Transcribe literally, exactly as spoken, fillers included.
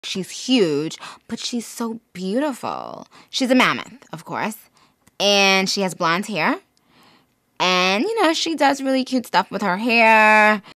She's huge, but she's so beautiful. She's a mammoth, of course. And she has blonde hair. And, you know, she does really cute stuff with her hair.